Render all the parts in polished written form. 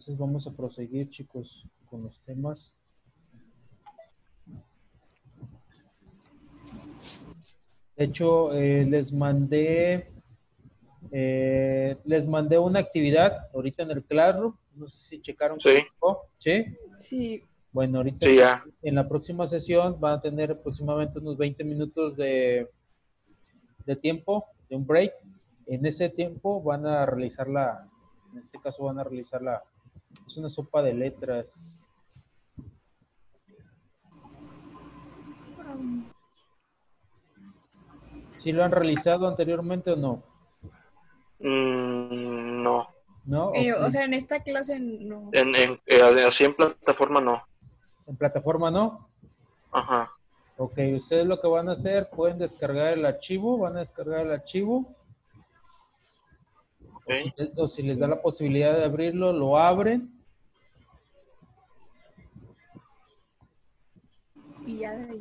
Entonces vamos a proseguir, chicos, con los temas. De hecho, les mandé una actividad ahorita en el Classroom. No sé si checaron que Sí. llegó. ¿Sí? Sí. Bueno, ahorita Sí, ya. en la próxima sesión van a tener aproximadamente unos 20 minutos de tiempo, de un break. En ese tiempo van a realizar en este caso van a realizar es una sopa de letras. ¿Sí lo han realizado anteriormente o no? No. ¿No? O Okay. sea, en esta clase no. Así en plataforma no. ¿En plataforma no? Ajá. Ok, ustedes lo que van a hacer, pueden descargar el archivo, van a descargar el archivo, Okay. o si les da la posibilidad de abrirlo, lo abren. Y ya de ahí.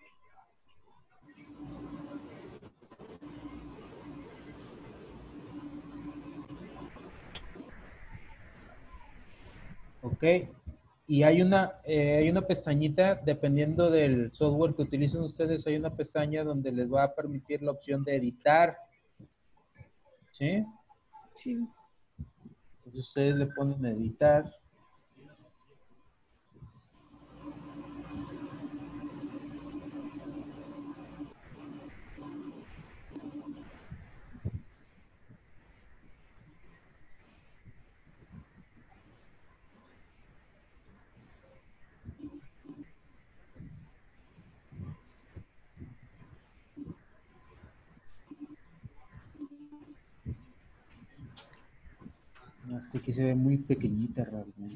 Ok, y hay una pestañita, dependiendo del software que utilicen ustedes, hay una pestaña donde les va a permitir la opción de editar. ¿Sí? Sí. Entonces ustedes le ponen editar. No, es que aquí se ve muy pequeñita realmente.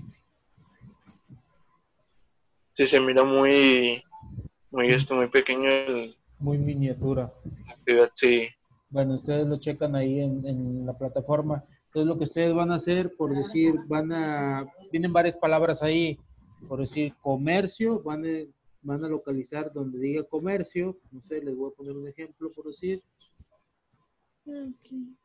Sí, se mira muy pequeño Muy miniatura. la actividad, sí. Bueno, ustedes lo checan ahí en la plataforma. Entonces lo que ustedes van a hacer, por decir, vienen varias palabras ahí, por decir comercio, van a localizar donde diga comercio, no sé, les voy a poner un ejemplo, por decir. Okay.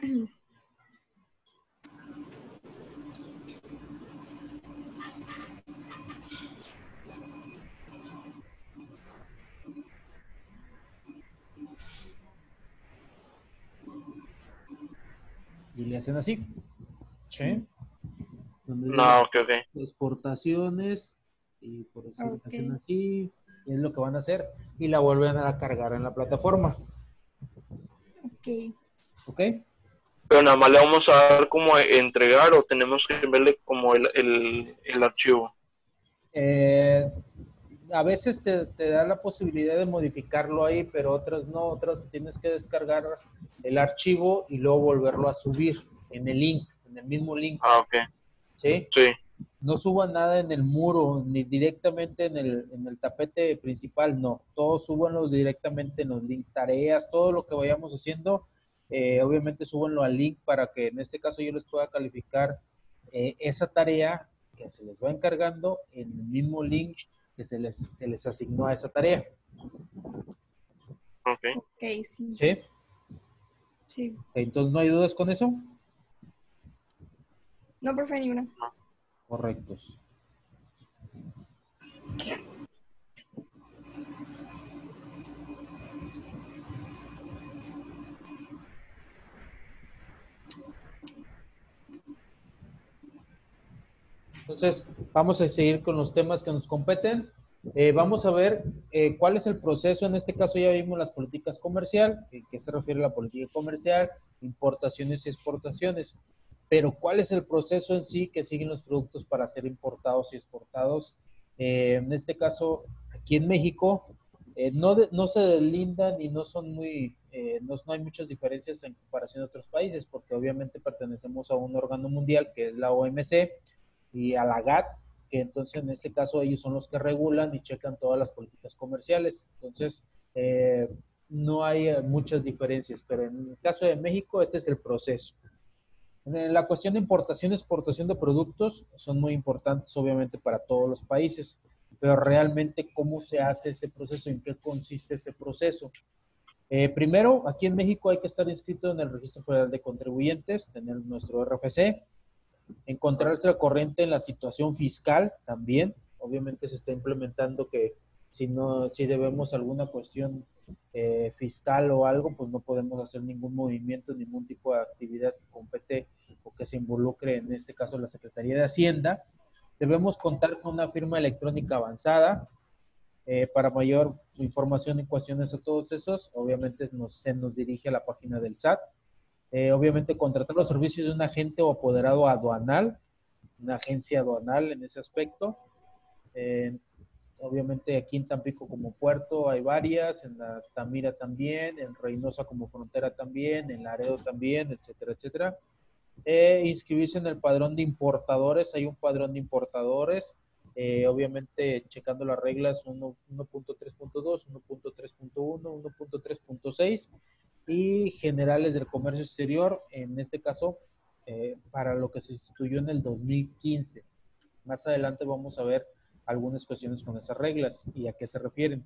Y le hacen así. ¿Sí? Donde diga No, ok. exportaciones, y por decir, le hacen Okay. así, y es lo que van a hacer, y la vuelven a cargar en la plataforma. Okay. ¿Ok? Pero nada más le vamos a dar como entregar o tenemos que verle como el archivo. A veces te da la posibilidad de modificarlo ahí, pero otras no, otras tienes que descargar el archivo y luego volverlo a subir en el link, en el mismo link. Ah, ok. ¿Sí? Sí. No suban nada en el muro, ni directamente en el tapete principal, no. Todos súbanlo directamente en los links, tareas, todo lo que vayamos haciendo. Obviamente súbanlo al link para que en este caso yo les pueda calificar esa tarea que se les va encargando en el mismo link que se les asignó a esa tarea. Ok. Okay, sí. ¿Sí? Sí. Okay, entonces, ¿no hay dudas con eso? No, profe, ni una. Correctos. Entonces, vamos a seguir con los temas que nos competen. Vamos a ver cuál es el proceso. En este caso ya vimos las políticas comerciales, que se refiere a la política comercial, importaciones y exportaciones. Pero ¿cuál es el proceso en sí que siguen los productos para ser importados y exportados? En este caso, aquí en México, no se deslindan y no son no hay muchas diferencias en comparación a otros países, porque obviamente pertenecemos a un órgano mundial que es la OMC, y a la GATT, que entonces en ese caso ellos son los que regulan y checan todas las políticas comerciales. Entonces, no hay muchas diferencias, pero en el caso de México, este es el proceso. En la cuestión de importación y exportación de productos son muy importantes, obviamente, para todos los países, pero realmente, ¿cómo se hace ese proceso? ¿En qué consiste ese proceso? Primero, aquí en México hay que estar inscrito en el Registro Federal de Contribuyentes, tener nuestro RFC. Encontrarse al corriente en la situación fiscal también. Obviamente se está implementando que si debemos alguna cuestión fiscal o algo, pues no podemos hacer ningún movimiento, ningún tipo de actividad que compete o que se involucre, en este caso, la Secretaría de Hacienda. Debemos contar con una firma electrónica avanzada. Para mayor información y cuestiones a todos esos, obviamente se nos dirige a la página del SAT. Obviamente contratar los servicios de un agente o apoderado aduanal, una agencia aduanal en ese aspecto. Obviamente aquí en Tampico como puerto hay varias, en la Tamira también, en Reynosa como frontera también, en Laredo también, etcétera, etcétera. Inscribirse en el padrón de importadores, hay un padrón de importadores, obviamente checando las reglas 1.3.2, 1.3.1, 1.3.6 y generales del comercio exterior, en este caso para lo que se instituyó en el 2015. Más adelante vamos a ver algunas cuestiones con esas reglas y a qué se refieren.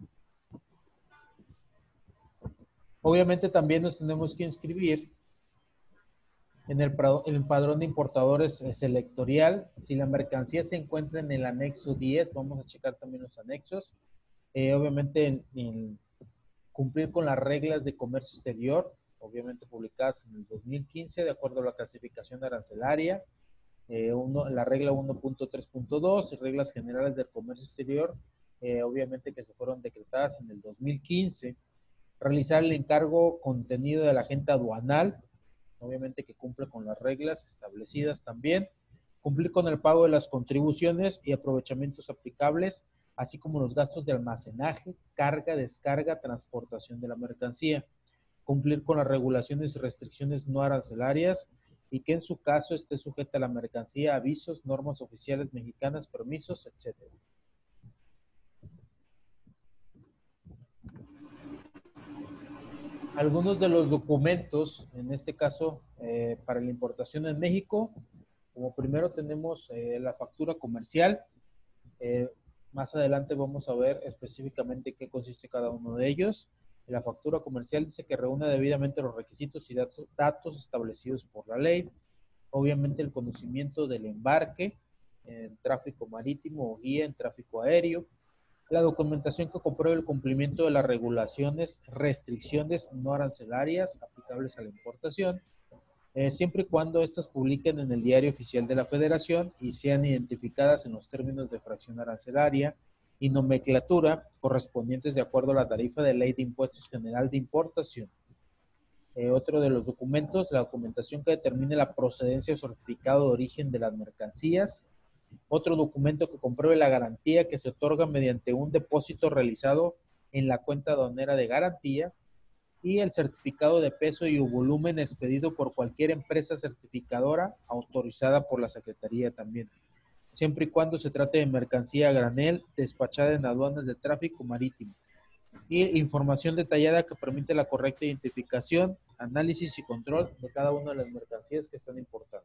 Obviamente también nos tenemos que inscribir en el padrón de importadores selectorial. Si la mercancía se encuentra en el anexo 10, vamos a checar también los anexos. Obviamente en cumplir con las reglas de comercio exterior, obviamente publicadas en el 2015 de acuerdo a la clasificación arancelaria. La regla 1.3.2 y reglas generales del comercio exterior, obviamente que se fueron decretadas en el 2015. Realizar el encargo contenido de la agente aduanal, obviamente que cumple con las reglas establecidas también. Cumplir con el pago de las contribuciones y aprovechamientos aplicables, así como los gastos de almacenaje, carga, descarga, transportación de la mercancía. Cumplir con las regulaciones y restricciones no arancelarias, y que en su caso esté sujeta a la mercancía, avisos, normas oficiales mexicanas, permisos, etc. Algunos de los documentos, en este caso, para la importación en México, como primero tenemos la factura comercial. Más adelante vamos a ver específicamente qué consiste cada uno de ellos. La factura comercial dice que reúne debidamente los requisitos y datos establecidos por la ley. Obviamente el conocimiento del embarque en tráfico marítimo o guía en tráfico aéreo. La documentación que compruebe el cumplimiento de las regulaciones, restricciones no arancelarias aplicables a la importación, siempre y cuando éstas publiquen en el Diario Oficial de la Federación y sean identificadas en los términos de fracción arancelaria y nomenclatura correspondientes de acuerdo a la tarifa de Ley de Impuestos General de Importación. Otro de los documentos, la documentación que determine la procedencia o certificado de origen de las mercancías. Otro documento que compruebe la garantía que se otorga mediante un depósito realizado en la cuenta aduanera de garantía. Y el certificado de peso y volumen expedido por cualquier empresa certificadora autorizada por la Secretaría también, siempre y cuando se trate de mercancía a granel despachada en aduanas de tráfico marítimo. Y información detallada que permite la correcta identificación, análisis y control de cada una de las mercancías que están importando.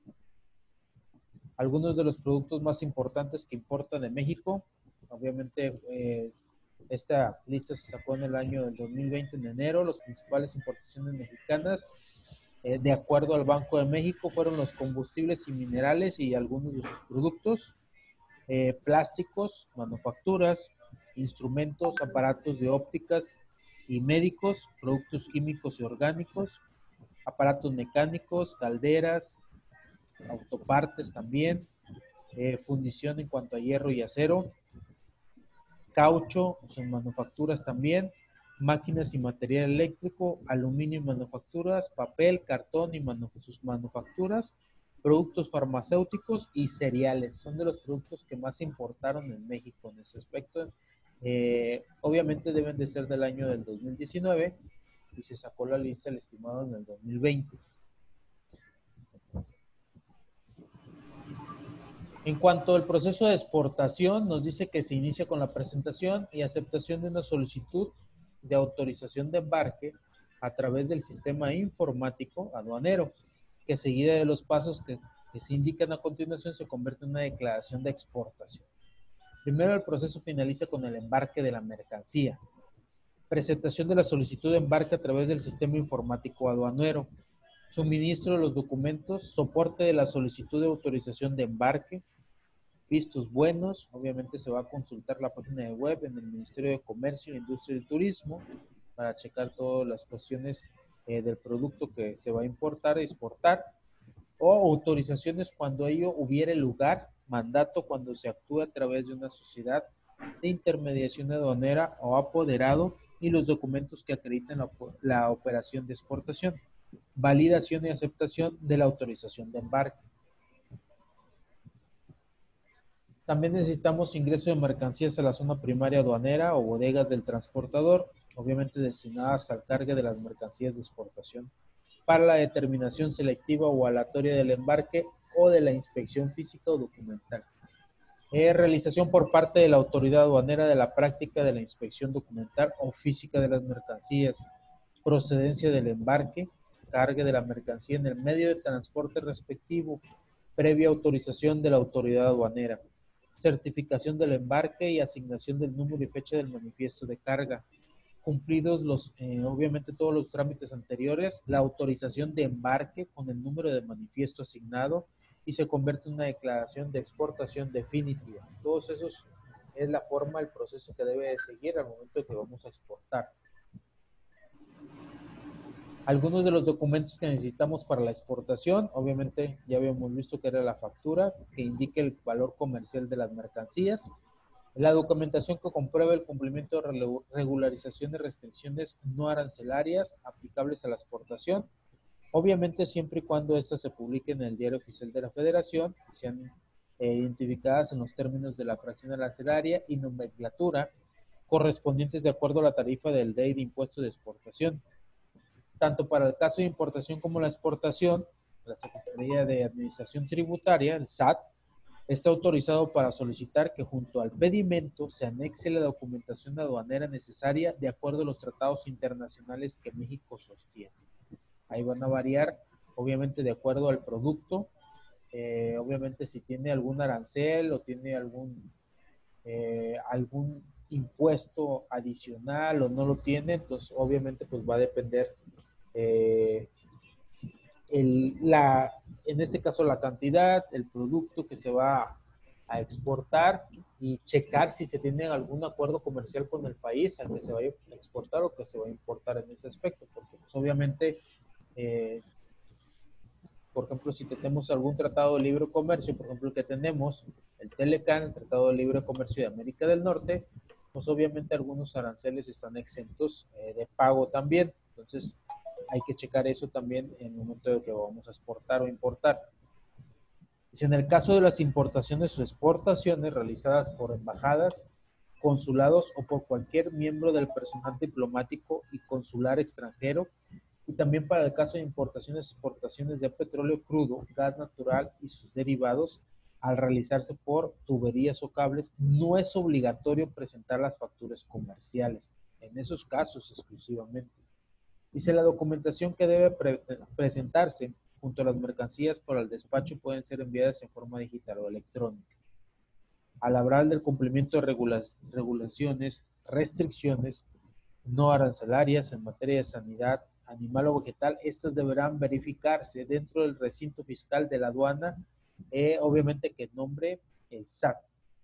Algunos de los productos más importantes que importan de México, obviamente esta lista se sacó en el año del 2020, en enero. Las principales importaciones mexicanas, de acuerdo al Banco de México, fueron los combustibles y minerales y algunos de sus productos, plásticos, manufacturas, instrumentos, aparatos de ópticas y médicos, productos químicos y orgánicos, aparatos mecánicos, calderas, autopartes también, fundición en cuanto a hierro y acero, caucho, sus manufacturas también, máquinas y material eléctrico, aluminio y manufacturas, papel, cartón y sus manufacturas, productos farmacéuticos y cereales. Son de los productos que más se importaron en México en ese aspecto. Obviamente deben de ser del año del 2019 y se sacó la lista el estimado en el 2020. En cuanto al proceso de exportación, nos dice que se inicia con la presentación y aceptación de una solicitud de autorización de embarque a través del sistema informático aduanero, que seguida de los pasos que se indican a continuación se convierte en una declaración de exportación. Primero, el proceso finaliza con el embarque de la mercancía. Presentación de la solicitud de embarque a través del sistema informático aduanero. suministro de los documentos, soporte de la solicitud de autorización de embarque, vistos buenos, obviamente se va a consultar la página de web en el Ministerio de Comercio, Industria y Turismo para checar todas las cuestiones del producto que se va a importar e exportar, o autorizaciones cuando ello hubiere lugar, mandato cuando se actúe a través de una sociedad de intermediación aduanera o apoderado y los documentos que acreditan la operación de exportación, validación y aceptación de la autorización de embarque. También necesitamos ingreso de mercancías a la zona primaria aduanera o bodegas del transportador, obviamente destinadas al cargue de las mercancías de exportación, para la determinación selectiva o aleatoria del embarque o de la inspección física o documental. Realización por parte de la autoridad aduanera de la práctica de la inspección documental o física de las mercancías, procedencia del embarque, cargue de la mercancía en el medio de transporte respectivo, previa autorización de la autoridad aduanera, certificación del embarque y asignación del número y fecha del manifiesto de carga. Cumplidos obviamente todos los trámites anteriores, la autorización de embarque con el número de manifiesto asignado y se convierte en una declaración de exportación definitiva. Todos esos es la forma, el proceso que debe de seguir al momento de que vamos a exportar. Algunos de los documentos que necesitamos para la exportación, obviamente ya habíamos visto que era la factura, que indique el valor comercial de las mercancías, la documentación que compruebe el cumplimiento de regularización de restricciones no arancelarias aplicables a la exportación, obviamente siempre y cuando estas se publiquen en el Diario Oficial de la Federación, sean identificadas en los términos de la fracción arancelaria y nomenclatura correspondientes de acuerdo a la tarifa del DEI de impuesto de exportación. Tanto para el caso de importación como la exportación, la Secretaría de Administración Tributaria, el SAT, está autorizado para solicitar que junto al pedimento se anexe la documentación aduanera necesaria de acuerdo a los tratados internacionales que México sostiene. Ahí van a variar, obviamente, de acuerdo al producto, obviamente si tiene algún arancel o tiene algún impuesto adicional o no lo tiene, entonces obviamente pues va a depender en este caso la cantidad, el producto que se va a exportar y checar si se tiene algún acuerdo comercial con el país al que se vaya a exportar o que se va a importar en ese aspecto, porque pues obviamente por ejemplo, si tenemos algún tratado de libre comercio, por ejemplo, el que tenemos, el TELECAN, el Tratado de Libre Comercio de América del Norte, pues obviamente algunos aranceles están exentos de pago también. Entonces, hay que checar eso también en el momento de que vamos a exportar o importar. Si en el caso de las importaciones o exportaciones realizadas por embajadas, consulados o por cualquier miembro del personal diplomático y consular extranjero, y también para el caso de importaciones y exportaciones de petróleo crudo, gas natural y sus derivados, al realizarse por tuberías o cables, no es obligatorio presentar las facturas comerciales, en esos casos exclusivamente. Dice la documentación que debe presentarse junto a las mercancías para el despacho pueden ser enviadas en forma digital o electrónica. Al hablar del cumplimiento de regulaciones, restricciones no arancelarias en materia de sanidad animal o vegetal, estas deberán verificarse dentro del recinto fiscal de la aduana, obviamente que nombre el SAT.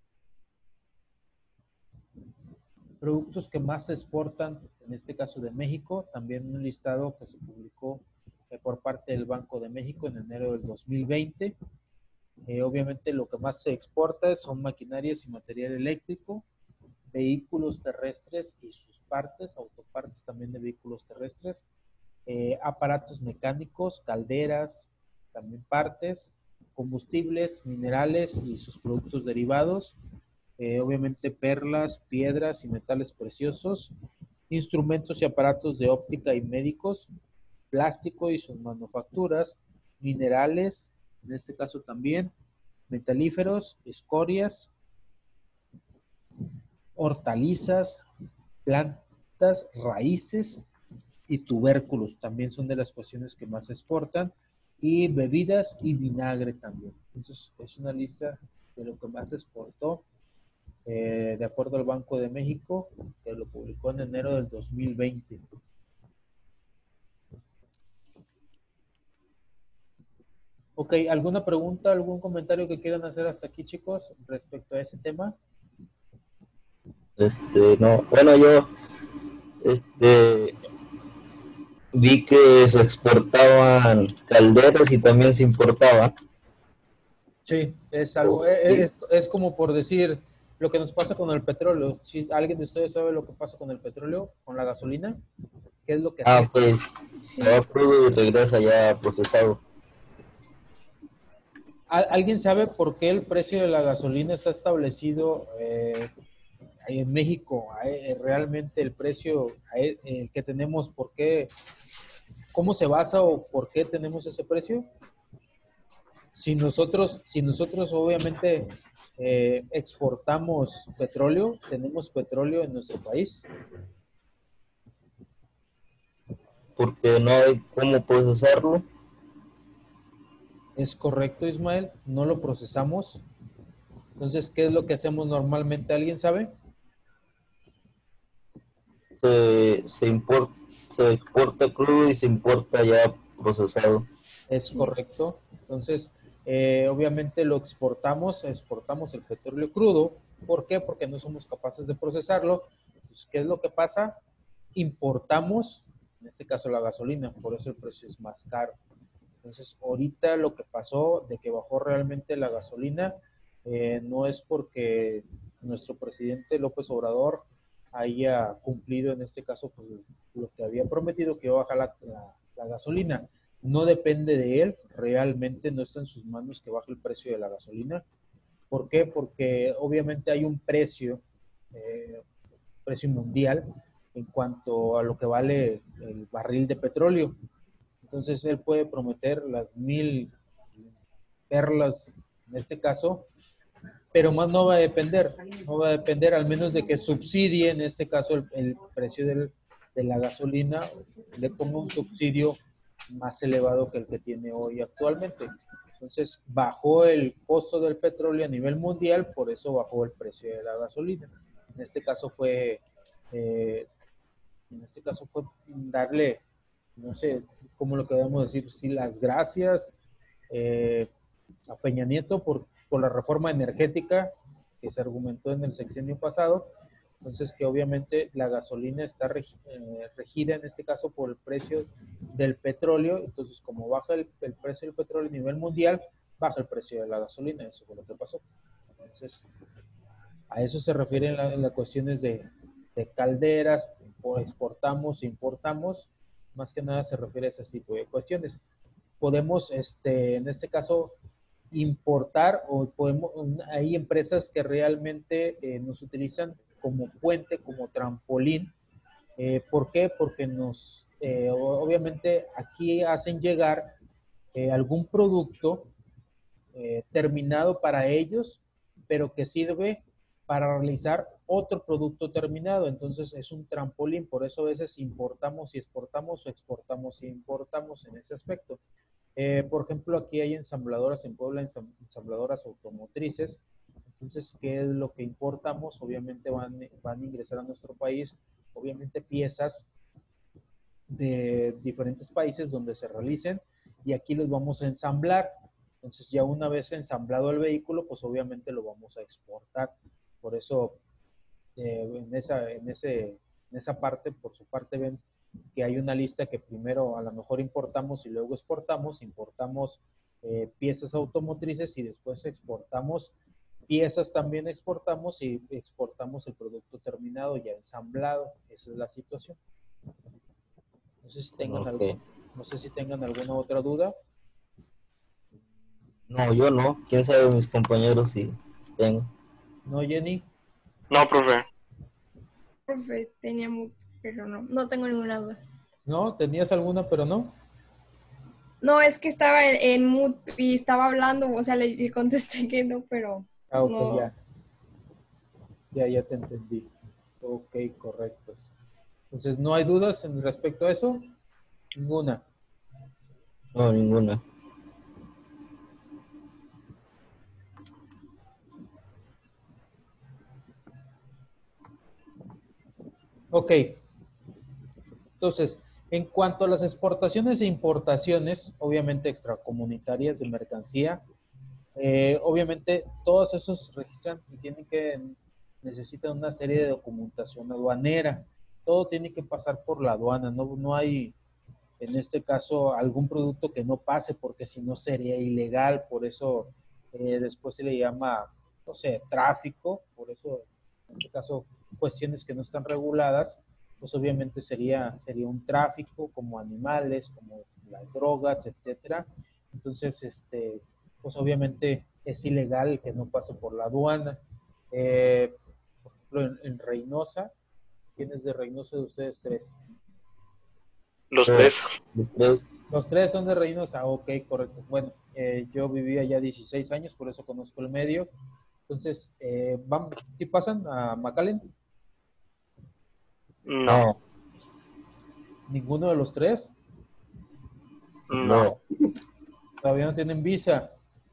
Productos que más se exportan, en este caso de México, también un listado que se publicó por parte del Banco de México en enero del 2020. Obviamente lo que más se exporta son maquinarias y material eléctrico, vehículos terrestres y sus partes, autopartes también de vehículos terrestres, aparatos mecánicos, calderas, también partes, combustibles, minerales y sus productos derivados, obviamente perlas, piedras y metales preciosos, instrumentos y aparatos de óptica y médicos, plástico y sus manufacturas, minerales, en este caso también, metalíferos, escorias, hortalizas, plantas, raíces y tubérculos también son de las cuestiones que más se exportan, y bebidas y vinagre también. Entonces es una lista de lo que más se exportó de acuerdo al Banco de México, que lo publicó en enero del 2020. Ok, ¿alguna pregunta, algún comentario que quieran hacer hasta aquí, chicos, respecto a ese tema? No, bueno, yo, este, vi que se exportaban calderas y también se importaban. Sí, es algo, Sí. es como por decir lo que nos pasa con el petróleo. Si alguien de ustedes sabe lo que pasa con el petróleo, con la gasolina, ¿qué es lo que hacemos? Pues se Sí. va crudo y regresa ya procesado. ¿Alguien sabe por qué el precio de la gasolina está establecido ahí en México? Realmente el precio que tenemos, ¿por qué? ¿Cómo se basa o por qué tenemos ese precio? Si nosotros obviamente exportamos petróleo, tenemos petróleo en nuestro país. Porque no hay cómo procesarlo. Es correcto, Ismael, no lo procesamos. Entonces, ¿qué es lo que hacemos normalmente? ¿Alguien sabe? Se se exporta crudo y se importa ya procesado. Es Sí. correcto. Entonces, obviamente lo exportamos el petróleo crudo. ¿Por qué? Porque no somos capaces de procesarlo. Pues, ¿qué es lo que pasa? Importamos, en este caso la gasolina, por eso el precio es más caro. Entonces, ahorita lo que pasó de que bajó realmente la gasolina no es porque nuestro presidente López Obrador haya cumplido en este caso pues, lo que había prometido, que iba a bajar la gasolina. No depende de él, realmente no está en sus manos que baje el precio de la gasolina. ¿Por qué? Porque obviamente hay un precio mundial en cuanto a lo que vale el barril de petróleo. Entonces él puede prometer las 1000 perlas en este caso, pero más no va a depender al menos de que subsidie en este caso el precio de la gasolina, le ponga un subsidio más elevado que el que tiene hoy actualmente. Entonces bajó el costo del petróleo a nivel mundial, por eso bajó el precio de la gasolina. En este caso fue eh, darle, no sé cómo lo queremos decir, sí, las gracias eh, a Peña Nieto por la reforma energética que se argumentó en el sexenio pasado. Entonces, que obviamente la gasolina está regida en este caso por el precio del petróleo. Entonces, como baja el precio del petróleo a nivel mundial, baja el precio de la gasolina. Eso fue lo que pasó. Entonces, a eso se refieren las cuestiones de calderas, o exportamos, importamos, más que nada se refiere a ese tipo de cuestiones. Podemos, en este caso, importar o hay empresas que realmente nos utilizan como puente, como trampolín. ¿Por qué? Porque obviamente aquí hacen llegar algún producto terminado para ellos, pero que sirve para realizar otro producto terminado. Entonces es un trampolín, por eso a veces importamos y exportamos o exportamos y importamos en ese aspecto. Por ejemplo, aquí hay ensambladoras en Puebla, ensambladoras automotrices. Entonces, ¿qué es lo que importamos? Obviamente van a ingresar a nuestro país, obviamente piezas de diferentes países donde se realicen y aquí los vamos a ensamblar. Entonces ya una vez ensamblado el vehículo, pues obviamente lo vamos a exportar. Por eso en esa parte, por su parte ven que hay una lista que primero a lo mejor importamos y luego exportamos. Importamos piezas automotrices y después exportamos piezas, también exportamos y exportamos el producto terminado ya ensamblado. Esa es la situación. No sé si tengan Okay. no sé si tengan alguna otra duda. No, yo no. Quién sabe mis compañeros si tengo. ¿No, Jenny? No, profe. Profe, tenía mucho, pero no tengo ninguna duda. ¿No? ¿Tenías alguna, pero no? No, es que estaba en mute y estaba hablando, o sea, le contesté que no, pero Ah, ok, no. ya te entendí. Ok, correcto. Entonces, ¿no hay dudas en respecto a eso? Ninguna. No, ninguna. Ok, entonces, En cuanto a las exportaciones e importaciones, obviamente extracomunitarias de mercancía, obviamente todos esos registran y necesitan una serie de documentación aduanera. Todo tiene que pasar por la aduana, no hay en este caso algún producto que no pase porque si no sería ilegal, por eso después se le llama, no sé, tráfico, por eso en este caso cuestiones que no están reguladas, pues obviamente sería un tráfico como animales, como las drogas, etcétera. Entonces, pues obviamente es ilegal que no pase por la aduana. Por ejemplo, en Reynosa, ¿quién es de Reynosa de ustedes tres? Los Yo, tres. tres, Los tres son de Reynosa, ok, correcto. Bueno, yo viví allá 16 años, por eso conozco el medio. Entonces, vamos, ¿sí pasan a McAllen? No, no, ¿Ninguno de los tres? no. no, Todavía no tienen visa.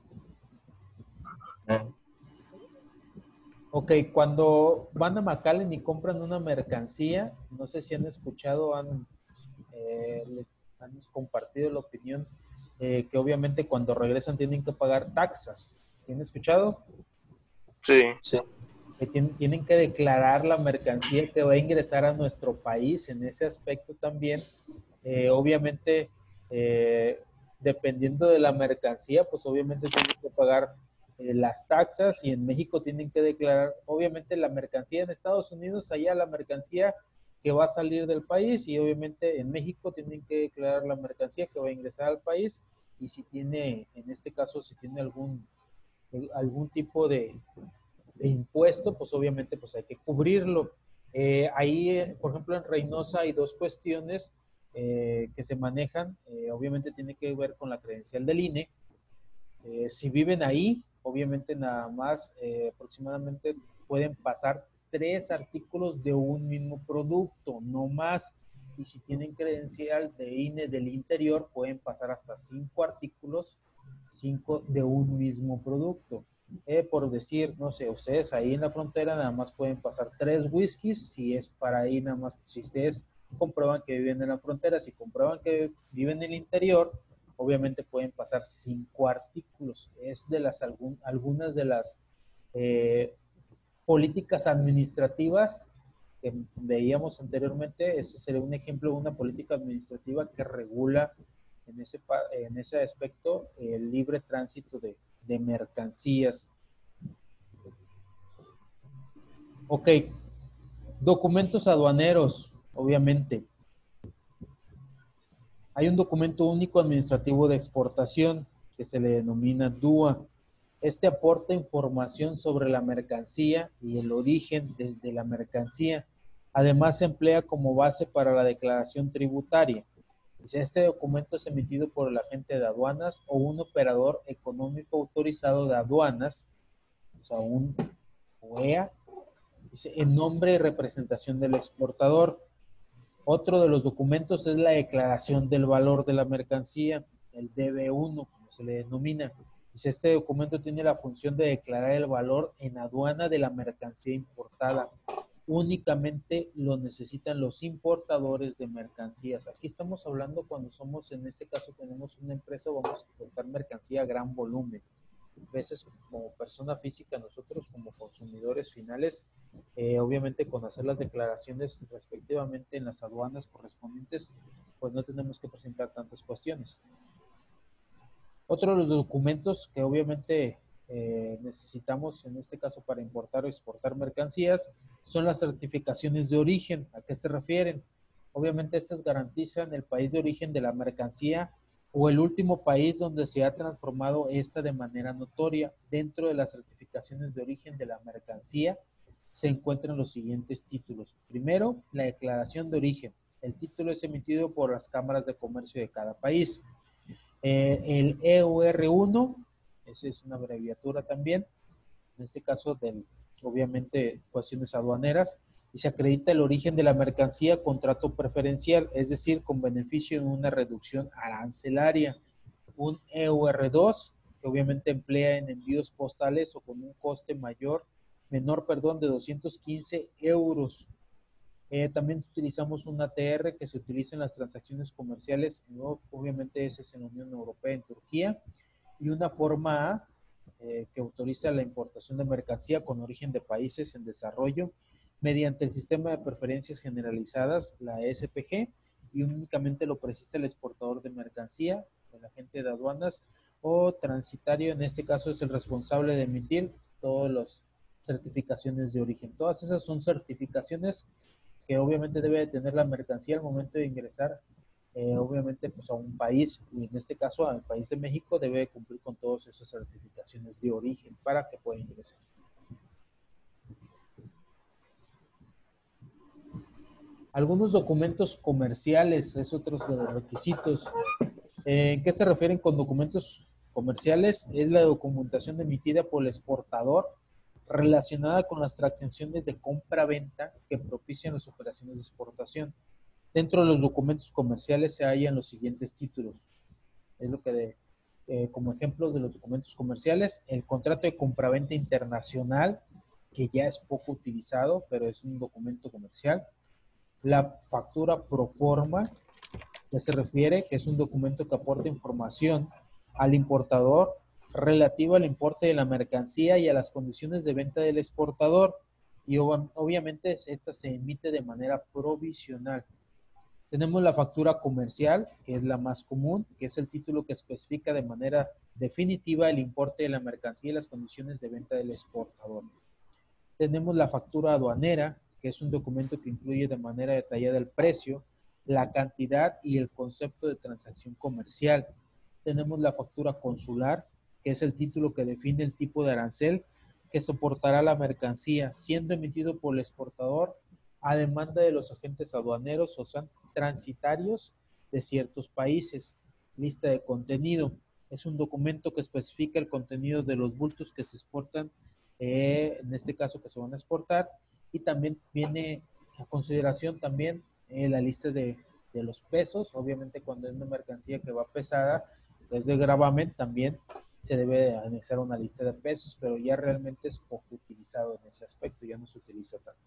no. Ok, cuando van a McAllen y compran una mercancía, no sé si han escuchado, les han compartido la opinión que obviamente cuando regresan tienen que pagar taxas. ¿Sí han escuchado? Sí, Sí, Que tienen que declarar la mercancía que va a ingresar a nuestro país en ese aspecto también. Obviamente, eh, dependiendo de la mercancía, pues obviamente tienen que pagar las taxas y en México tienen que declarar, obviamente, la mercancía en Estados Unidos, allá la mercancía que va a salir del país y obviamente en México tienen que declarar la mercancía que va a ingresar al país y si tiene, en este caso, si tiene algún tipo de impuesto, pues obviamente pues hay que cubrirlo. Por ejemplo, en Reynosa hay dos cuestiones que se manejan. Obviamente tiene que ver con la credencial del INE. Si viven ahí, obviamente nada más aproximadamente pueden pasar 3 artículos de un mismo producto, no más. Y si tienen credencial de INE del interior, pueden pasar hasta 5 artículos, 5 de un mismo producto. Por decir, no sé, ustedes ahí en la frontera nada más pueden pasar 3 whiskies, si es para ahí nada más, si ustedes comprueban que viven en la frontera, si comprueban que viven en el interior, obviamente pueden pasar 5 artículos. Es de algunas de las eh, políticas administrativas que veíamos anteriormente. Ese sería un ejemplo de una política administrativa que regula en ese aspecto el libre tránsito de mercancías. Ok, documentos aduaneros, obviamente. Hay un documento único administrativo de exportación que se le denomina DUA. Este aporta información sobre la mercancía y el origen de la mercancía. Además, se emplea como base para la declaración tributaria. Este documento es emitido por el agente de aduanas o un operador económico autorizado de aduanas, o sea, un OEA, en nombre y representación del exportador. Otro de los documentos es la declaración del valor de la mercancía, el DB1, como se le denomina. Este documento tiene la función de declarar el valor en aduana de la mercancía importada. Únicamente lo necesitan los importadores de mercancías. Aquí estamos hablando cuando somos, en este caso tenemos una empresa, vamos a importar mercancía a gran volumen. A veces como persona física, nosotros como consumidores finales, obviamente con hacer las declaraciones respectivamente en las aduanas correspondientes, pues no tenemos que presentar tantas cuestiones. Otro de los documentos que obviamente necesitamos en este caso para importar o exportar mercancías son las certificaciones de origen. ¿A qué se refieren? Obviamente estas garantizan el país de origen de la mercancía o el último país donde se ha transformado esta de manera notoria. Dentro de las certificaciones de origen de la mercancía se encuentran los siguientes títulos. Primero, la declaración de origen. El título es emitido por las cámaras de comercio de cada país. El EUR1, esa es una abreviatura también, en este caso obviamente cuestiones aduaneras, y se acredita el origen de la mercancía con trato preferencial, es decir, con beneficio en una reducción arancelaria. Un EUR2, que obviamente emplea en envíos postales o con un coste menor, de 215 euros. También utilizamos un ATR que se utiliza en las transacciones comerciales, ¿no? Obviamente ese es en la Unión Europea, en Turquía, y una forma A que autoriza la importación de mercancía con origen de países en desarrollo mediante el sistema de preferencias generalizadas, la SPG, y únicamente lo precisa el exportador de mercancía, el agente de aduanas o transitario, en este caso es el responsable de emitir todas las certificaciones de origen. Todas esas son certificaciones que obviamente debe de tener la mercancía al momento de ingresar, obviamente pues a un país, y en este caso al país de México debe cumplir con todas esas certificaciones de origen para que pueda ingresar. Algunos documentos comerciales es otro de los requisitos. ¿En qué se refieren con documentos comerciales? Es la documentación emitida por el exportador relacionada con las transacciones de compra-venta que propician las operaciones de exportación. Dentro de los documentos comerciales se hallan los siguientes títulos. Es lo que como ejemplo de los documentos comerciales, el contrato de compraventa internacional, que ya es poco utilizado, pero es un documento comercial. La factura pro forma, que se refiere que es un documento que aporta información al importador relativa al importe de la mercancía y a las condiciones de venta del exportador, y obviamente esta se emite de manera provisional. Tenemos la factura comercial, que es la más común, que es el título que especifica de manera definitiva el importe de la mercancía y las condiciones de venta del exportador. Tenemos la factura aduanera, que es un documento que incluye de manera detallada el precio, la cantidad y el concepto de transacción comercial. Tenemos la factura consular, que es el título que define el tipo de arancel que soportará la mercancía, siendo emitido por el exportador a demanda de los agentes aduaneros o transitarios de ciertos países. Lista de contenido. Es un documento que especifica el contenido de los bultos que se exportan, en este caso que se van a exportar, y también viene a consideración también la lista de los pesos. Obviamente cuando es una mercancía que va pesada, que es de gravamen, también se debe anexar una lista de pesos, pero ya realmente es poco utilizado en ese aspecto, ya no se utiliza tanto.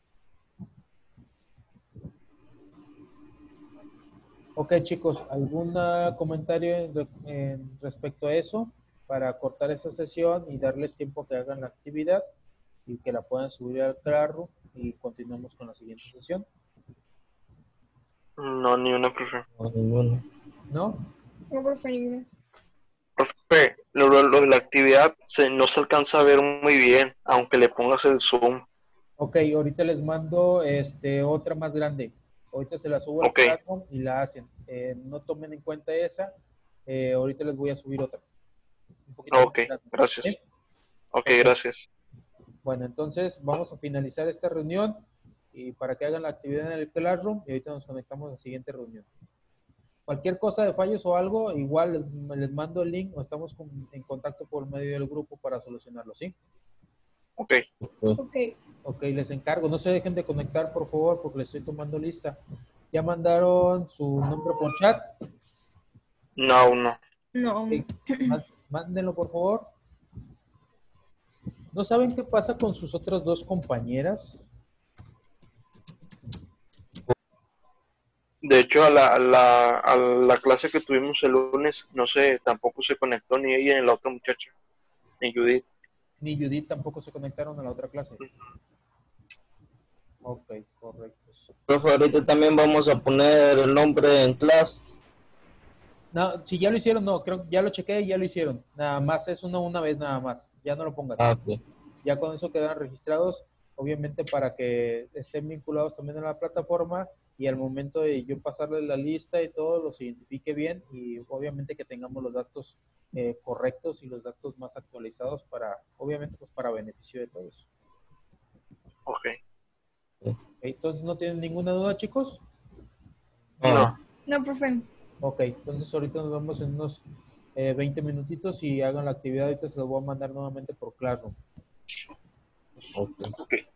Ok, chicos, ¿algún comentario respecto a eso para cortar esa sesión y darles tiempo a que hagan la actividad y que la puedan subir al Classroom y continuamos con la siguiente sesión? No, ni una, profe. No, ninguno. ¿No? No, profe, inglés. Profe, lo de la actividad no se alcanza a ver muy bien, aunque le pongas el zoom. Ok, ahorita les mando otra más grande. Ahorita se la subo al Ok. Classroom y la hacen. No tomen en cuenta esa. Ahorita les voy a subir otra. Un poquito Ok, más grande. gracias. ¿Sí? Ok, Ok. gracias. Bueno, entonces vamos a finalizar esta reunión y para que hagan la actividad en el Classroom y ahorita nos conectamos a la siguiente reunión. Cualquier cosa de fallos o algo, igual les mando el link o estamos en contacto por medio del grupo para solucionarlo, ¿sí? Ok. Ok. Ok, les encargo. No se dejen de conectar, por favor, porque les estoy tomando lista. ¿Ya mandaron su nombre por chat? No, no. No. Ok, mándenlo, por favor. ¿No saben qué pasa con sus otras dos compañeras? De hecho, a la clase que tuvimos el lunes, no sé, tampoco se conectó ni ella ni la otra muchacha, ni Judith. Ni Judith tampoco se conectaron a la otra clase. Ok, correcto. Profe, ahorita también vamos a poner el nombre en clase. No, si ya lo hicieron, no, creo que ya lo chequé y ya lo hicieron. Nada más, es una vez nada más. Ya no lo pongan. Ok. Ya con eso quedan registrados, obviamente para que estén vinculados también a la plataforma y al momento de yo pasarles la lista y todo, los identifique bien y obviamente que tengamos los datos correctos y los datos más actualizados para, obviamente, pues para beneficio de todos. Ok. Entonces, ¿no tienen ninguna duda, chicos? No. No, profe. Ok, entonces ahorita nos vemos en unos 20 minutitos y hagan la actividad. Ahorita se los voy a mandar nuevamente por Classroom. Ok. Ok.